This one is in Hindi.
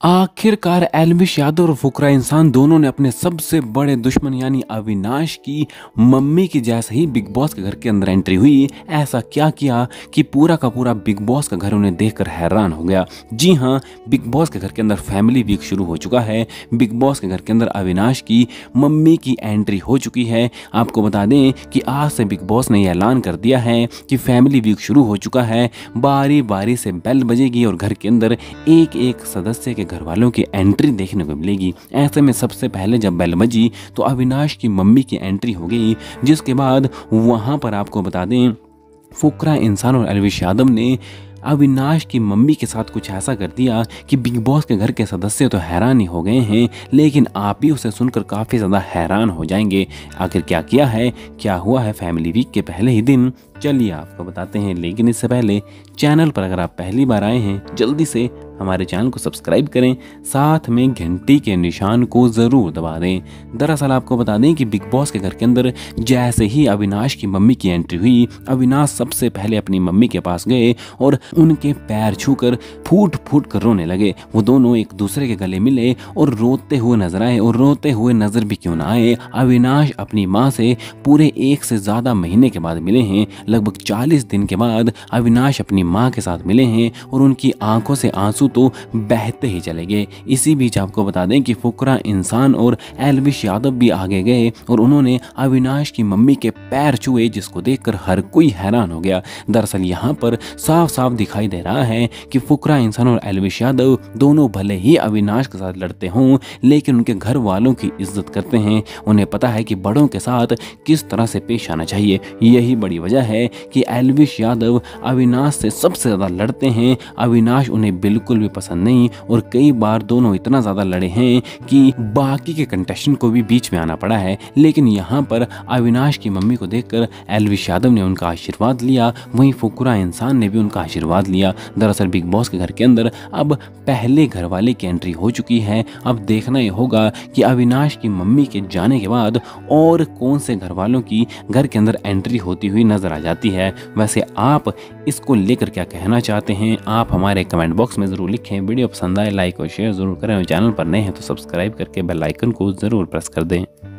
आखिरकार एल्विश यादव और फुकरा इंसान दोनों ने अपने सबसे बड़े दुश्मन यानी अविनाश की मम्मी की जैसे ही बिग बॉस के घर के अंदर एंट्री हुई, ऐसा क्या किया कि पूरा का पूरा बिग बॉस का घर उन्हें देखकर हैरान हो गया। जी हाँ, बिग बॉस के घर के अंदर फैमिली वीक शुरू हो चुका है। बिग बॉस के घर के अंदर अविनाश की मम्मी की एंट्री हो चुकी है। आपको बता दें कि आज से बिग बॉस ने यह ऐलान कर दिया है कि फैमिली वीक शुरू हो चुका है। बारी बारी से बेल बजेगी और घर के अंदर एक एक सदस्य के घर वालों की एंट्री देखने को मिलेगी। ऐसे में सबसे पहले जब बेल बजी तो अविनाश की मम्मी की एंट्री हो गई, जिसके बाद वहां पर आपको बता दें फुकरा इंसान और एल्विश यादव ने अविनाश की मम्मी के साथ कुछ ऐसा कर दिया कि बिग बॉस के घर के सदस्य तो हैरान ही हो गए हैं, लेकिन आप भी उसे सुनकर काफ़ी ज़्यादा हैरान हो जाएंगे। आखिर क्या किया है, क्या हुआ है फैमिली वीक के पहले ही दिन, चलिए आपको बताते हैं। लेकिन इससे पहले चैनल पर अगर आप पहली बार आए हैं, जल्दी से हमारे चैनल को सब्सक्राइब करें, साथ में घंटी के निशान को ज़रूर दबा दें। दरअसल आपको बता दें कि बिग बॉस के घर के अंदर जैसे ही अविनाश की मम्मी की एंट्री हुई, अविनाश सबसे पहले अपनी मम्मी के पास गए और उनके पैर छूकर फूट फूट कर रोने लगे। वो दोनों एक दूसरे के गले मिले और रोते हुए नजर आए, और रोते हुए नजर भी क्यों ना आए, अविनाश अपनी माँ से पूरे 1 से ज़्यादा महीने के बाद मिले हैं। लगभग 40 दिन के बाद अविनाश अपनी माँ के साथ मिले हैं और उनकी आंखों से आंसू तो बहते ही चले गए। इसी बीच आपको बता दें कि फुकरा इंसान और एल्विश यादव भी आगे गए और उन्होंने अविनाश की मम्मी के पैर छुए, जिसको देखकर हर कोई हैरान हो गया। दरअसल यहाँ पर साफ साफ दिखाई दे रहा है कि फुकरा इंसान और एल्विश यादव दोनों भले ही अविनाश के साथ लड़ते हों, लेकिन उनके घर वालों की इज्जत करते हैं। उन्हें पता है कि बड़ों के साथ किस तरह से पेश आना चाहिए। यही बड़ी वजह है कि एल्विश यादव अविनाश से सबसे ज़्यादा लड़ते हैं। अविनाश उन्हें बिल्कुल भी पसंद नहीं, और कई बार दोनों इतना ज़्यादा लड़े हैं कि बाकी के कंटेस्टेंट को भी बीच में आना पड़ा है। लेकिन यहाँ पर अविनाश की मम्मी को देखकर एल्विश यादव ने उनका आशीर्वाद लिया, वहीं फुकरा इंसान ने भी उनका आशीर्वाद लिया। दरअसल बिग बॉस के घर के अंदर अब पहले घर वाले की एंट्री हो चुकी है। अब देखना ये होगा कि अविनाश की मम्मी के जाने के बाद और कौन से घर वालों की घर के अंदर एंट्री होती हुई नजर आ जाती है। वैसे आप इसको लेकर क्या कहना चाहते हैं, आप हमारे कमेंट बॉक्स में ज़रूर लिखें। वीडियो पसंद आए लाइक और शेयर ज़रूर करें, और चैनल पर नए हैं तो सब्सक्राइब करके बेल आइकन को ज़रूर प्रेस कर दें।